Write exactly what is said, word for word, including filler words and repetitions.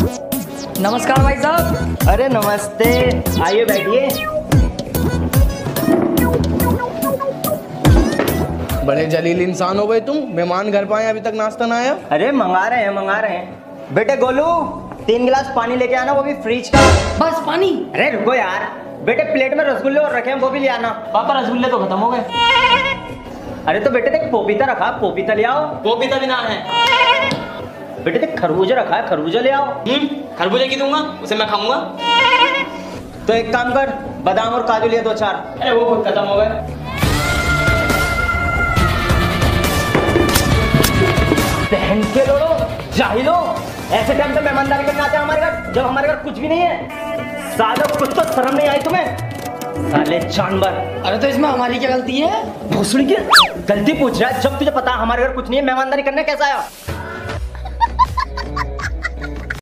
नमस्कार भाई साहब। अरे नमस्ते, आइए बैठिए। बड़े जलील इंसान हो गए तुम, मेहमान घर पाए अभी तक नाश्ता ना आया। अरे मंगा रहे हैं मंगा रहे हैं। बेटे गोलू, तीन गिलास पानी लेके आना, वो भी फ्रिज का। बस पानी? अरे रुको यार, बेटे प्लेट में रसगुल्ले और रखे हैं, वो भी ले आना। पापा रसगुल्ले तो खत्म हो गए। अरे तो बेटे देख पोपीता रखा, पोपीता ले आओ। पोपीता भी ना है। बेटे देख खरबूजा रखा है, खरबूजा ले आओ। हम्म, खरबूजे की दूंगा, उसे मैं खाऊंगा। तो एक काम कर, बादाम और काजू ले दो चार। अरे वो खुद खत्म हो गए। बहन के लोड़ो, जाहिलो, ऐसे टाइम पे मेहमानदारी करने आते हैं हमारे घर, जब हमारे घर कुछ भी नहीं है। सालों कुछ तो शर्म नहीं आई तुम्हें, साले जानवर। अरे तो इसमें हमारी क्या गलती है? भोसड़ी की गलती पूछ रहा है, जब तुझे पता हमारे घर कुछ नहीं है, मेहमानदारी करने कैसा आया?